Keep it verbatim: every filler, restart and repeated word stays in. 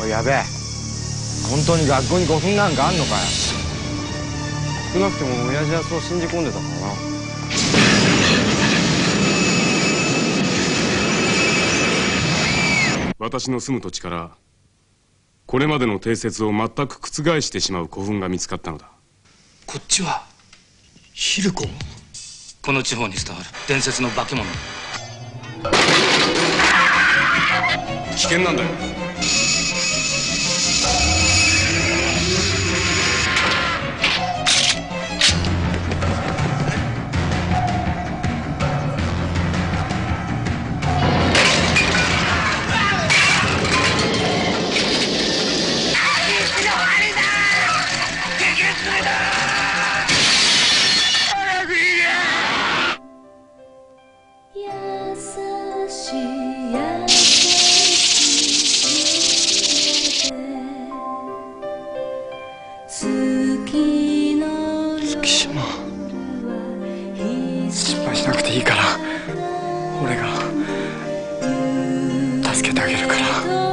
おいやべえ、本当に学校に古墳なんかあんのかよ。少なくとも親父はそう信じ込んでたからな。 私の住む土地からこれまでの定説を全く覆してしまう古墳が見つかったのだ。 こっちはヒルコ？この地方に伝わる伝説の化け物。 危険なんだよ。 月島、心配しなくていいから俺が助けてあげるから。